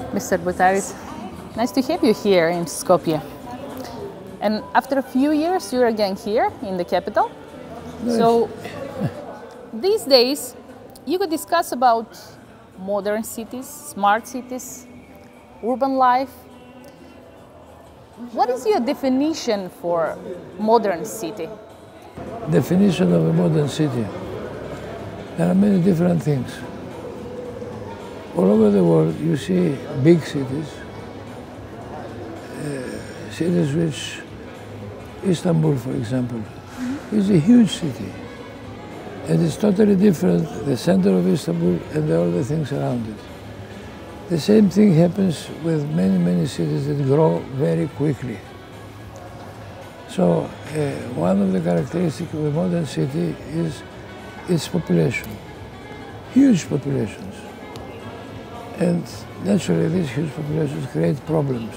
Mr. Boutaris. Nice to have you here in Skopje. And after a few years, you're again here in the capital. Nice. So these days, you could discuss about modern cities, smart cities, urban life. What is your definition for modern city? Definition of a modern city. There are many different things. All over the world you see big cities, cities which, Istanbul for example, is a huge city. And it's totally different, the center of Istanbul and all the things around it. The same thing happens with many cities that grow very quickly. So one of the characteristics of a modern city is its population, huge populations. And naturally these huge populations create problems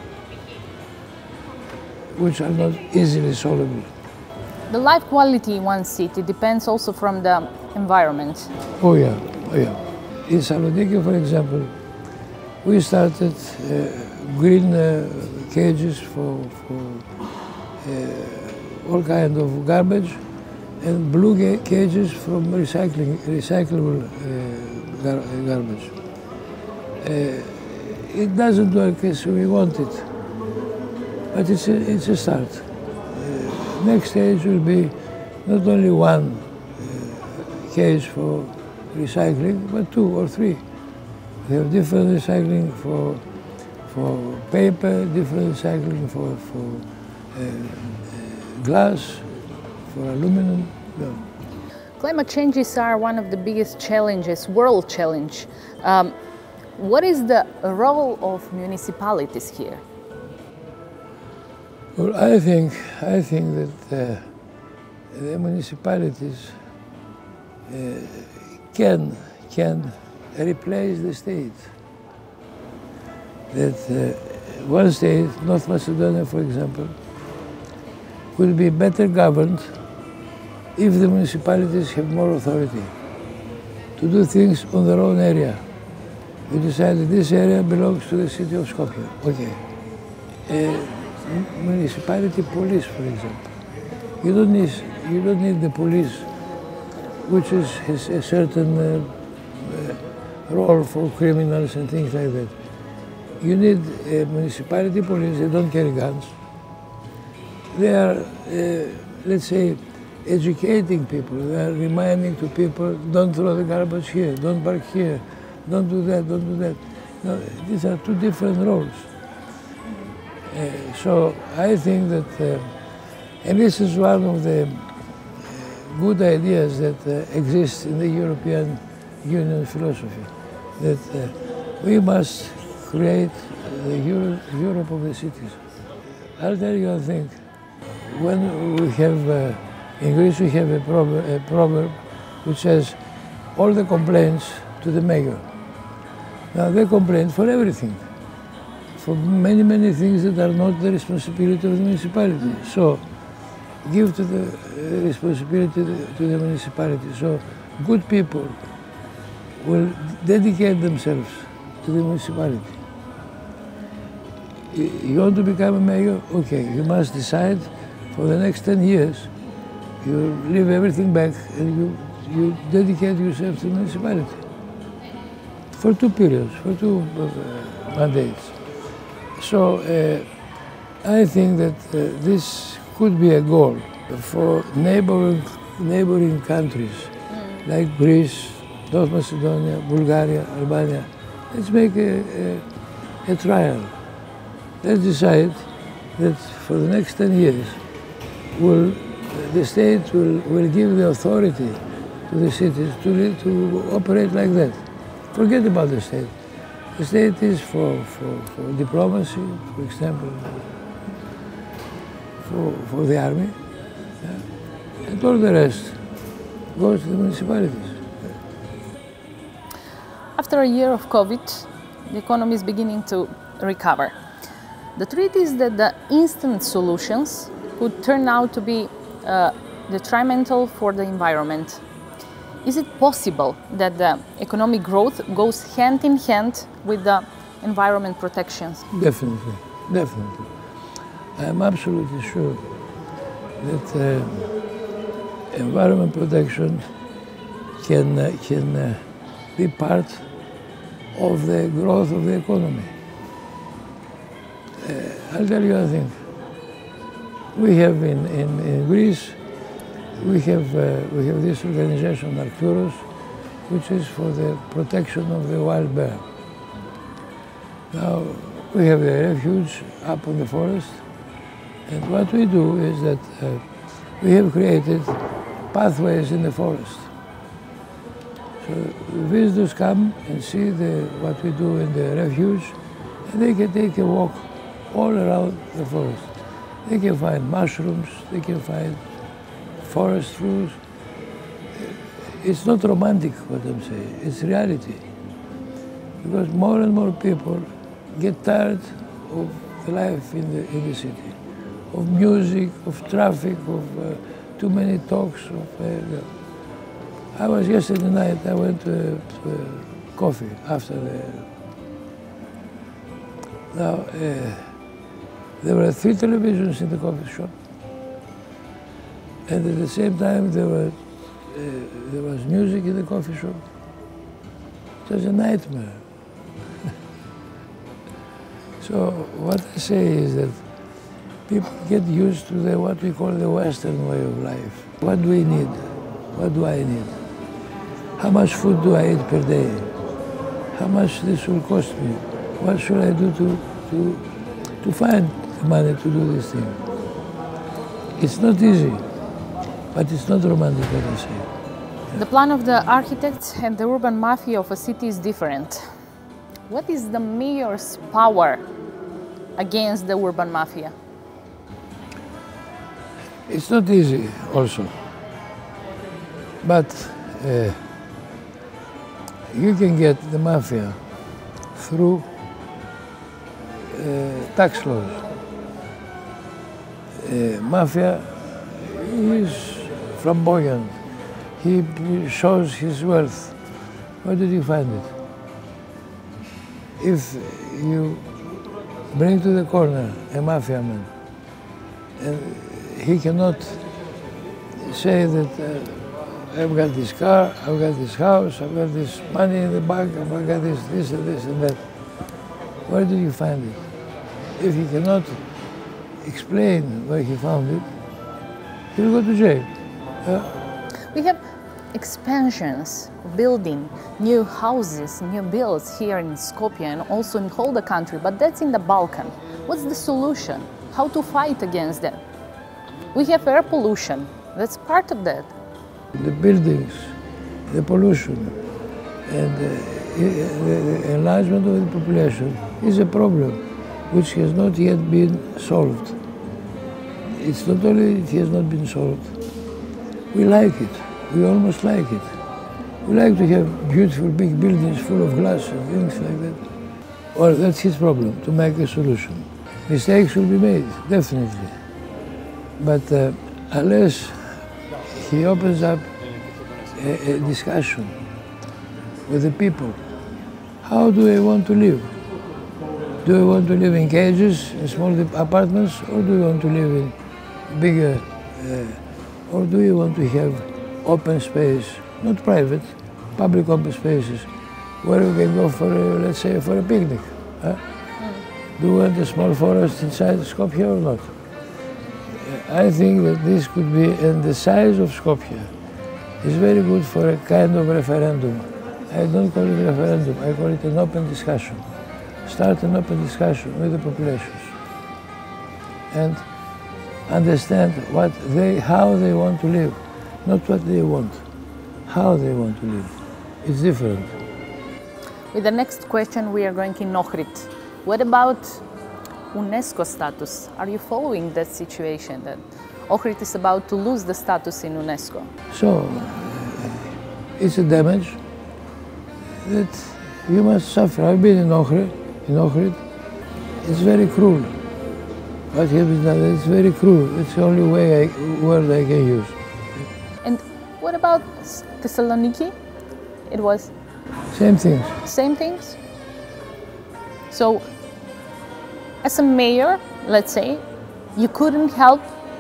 which are not easily solvable. The life quality in one city depends also from the environment. Oh yeah. In Saloniki, for example, we started green cages for all kind of garbage and blue cages from recyclable garbage. It doesn't work as we want it, but it's a start. Next stage will be not only one cage for recycling, but 2 or 3. We have different recycling for paper, different recycling for glass, for aluminum. Yeah. Climate changes are one of the biggest challenges, world challenge. What is the role of municipalities here? Well, I think that the municipalities can replace the state. That one state, North Macedonia, for example, will be better governed if the municipalities have more authority to do things on their own area. We decide that this area belongs to the city of Skopje. Okay. Municipality police, for example. You don't need the police, which has a certain role for criminals and things like that. You need a municipality police. They don't carry guns. They are, let's say, educating people. They are reminding to people, don't throw the garbage here, don't park here, don't do that, don't do that. No, these are two different roles. So I think that, and this is one of the good ideas that exist in the European Union philosophy, that we must create the Europe of the cities. I'll tell you one thing. When we have, in Greece we have a proverb which says, all the complaints to the mayor. Now they complain for everything, for many things that are not the responsibility of the municipality. So give to the responsibility to the municipality. So good people will dedicate themselves to the municipality. You want to become a mayor? Okay, you must decide for the next 10 years, you leave everything back and you dedicate yourself to the municipality. For 2 periods, for 2 mandates. So I think that this could be a goal for neighboring countries like Greece, North Macedonia, Bulgaria, Albania. Let's make a trial. Let's decide that for the next 10 years, the state will give the authority to the cities to operate like that. Forget about the state. The state is for diplomacy, for example, for the army, yeah? And all the rest goes to the municipalities. After a year of COVID, the economy is beginning to recover. The truth is that the instant solutions could turn out to be detrimental for the environment. Is it possible that the economic growth goes hand in hand with the environment protections? Definitely, definitely. I'm absolutely sure that environment protection can be part of the growth of the economy. I'll tell you a thing. We have in Greece, we have this organization, Arcturus, which is for the protection of the wild bear. Now, we have a refuge up on the forest, and what we do is that we have created pathways in the forest. So visitors come and see what we do in the refuge, and they can take a walk all around the forest. They can find mushrooms, they can find forest fruits. It's not romantic what I'm saying, it's reality. Because more and more people get tired of the life in the city, of music, of traffic, of too many talks. I was yesterday night, I went to coffee after the... Now, there were 3 televisions in the coffee shop, and at the same time there was music in the coffee shop. It was a nightmare. So what I say is that people get used to what we call the Western way of life. What do we need? What do I need? How much food do I eat per day? How much this will cost me? What should I do to find the money to do this thing? It's not easy, but it's not romantic what I say. The plan of the architects and the urban mafia of a city is different. What is the mayor's power against the urban mafia? It's not easy also, but you can get the mafia through tax laws. Mafia is flamboyant. He shows his wealth. Where did you find it? If you bring to the corner a mafia man, and he cannot say that I've got this car, I've got this house, I've got this money in the bank, I've got this and that. Where did you find it? If he cannot explain where he found it, he'll go to jail. We have expansions, building new houses, new builds here in Skopje and also in all the country, but that's in the Balkan. What's the solution? How to fight against that? We have air pollution, that's part of that. The buildings, the pollution, and the enlargement of the population is a problem which has not yet been solved. It's not only it has not been solved, we like it. We almost like it. We like to have beautiful big buildings full of glass and things like that. Well, that's his problem, to make a solution. Mistakes will be made, definitely. But unless he opens up a discussion with the people, how do they want to live? Do they want to live in cages, in small apartments, or do you want to live in bigger, or do you want to have open space, not private, public open spaces, where we can go for, let's say, for a picnic. Do you want a small forest inside Skopje or not? I think that this could be, and the size of Skopje is very good for a kind of referendum. I don't call it a referendum, I call it an open discussion. Start an open discussion with the populations and understand how they want to live. Not what they want, how they want to live. It's different. With the next question, we are going in Ohrid. What about UNESCO status? Are you following that situation that Ohrid is about to lose the status in UNESCO? So, it's a damage that you must suffer. I've been in Ohrid. It's very cruel. What happens now, it's very cruel. It's the only word I can use. And what about Thessaloniki? It was? Same things. Same things? So, as a mayor, let's say, you couldn't help.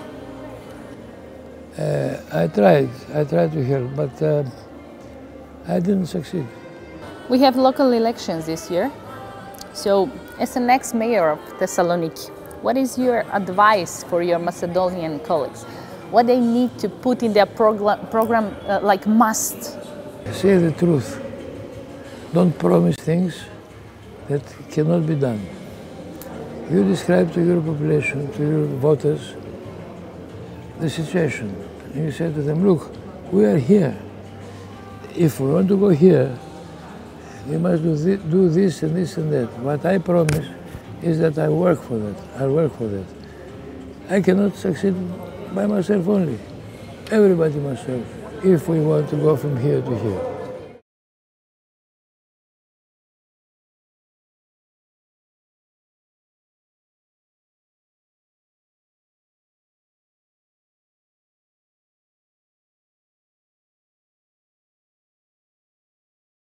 I tried to help, but I didn't succeed. We have local elections this year. So, as the next mayor of Thessaloniki, what is your advice for your Macedonian colleagues? What they need to put in their program like must? Say the truth. Don't promise things that cannot be done. You describe to your population, to your voters, the situation. And you say to them, look, we are here. If we want to go here, we must do this and this and that. What I promise is that I work for that. I work for that. I cannot succeed by myself only. Everybody must serve if we want to go from here to here.